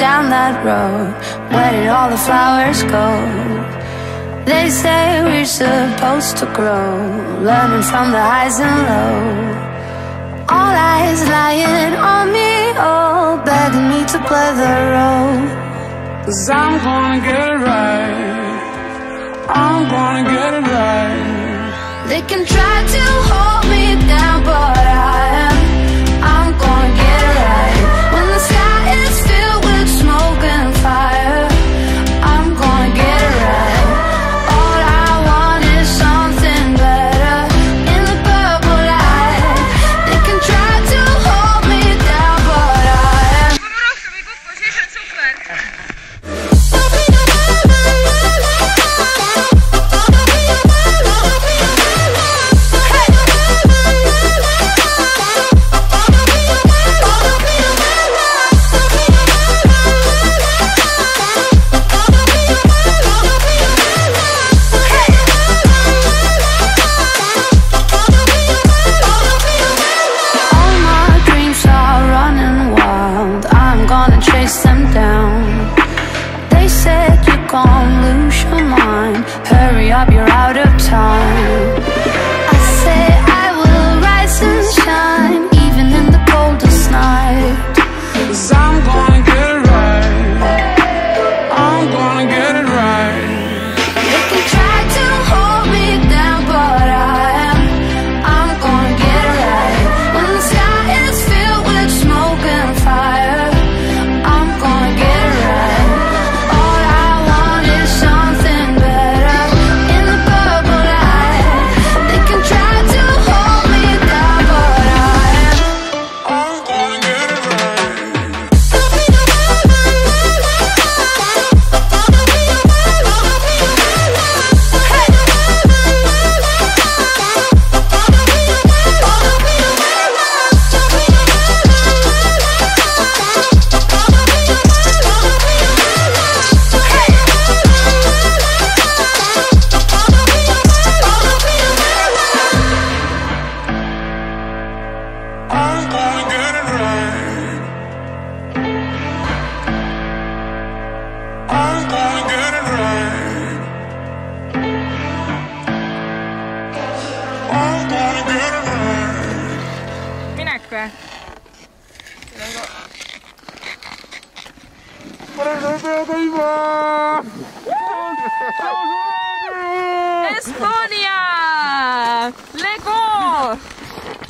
down that road. Where did all the flowers go? They say we're supposed to grow, learning from the highs and lows. All eyes lying on me, all begging me to play the role. 'Cause I'm gonna get it right, I'm gonna get it right. They can try to hold me down, but I'm gonna get it right. When the sky is filled with smoke and fire, I'm gonna get it right. All I want is something better in the purple light. They can try to hold me down, but chase them down. They said you're gonna lose your mind. Hurry up, you're out of time. I say I will rise and shine, even in the coldest night. 'Cause I'm gonna get it right, I'm gonna get it right. They can try to hold me down, but I'm gonna get it right. When the sky is filled with smoke and fire, Estonia! Lego!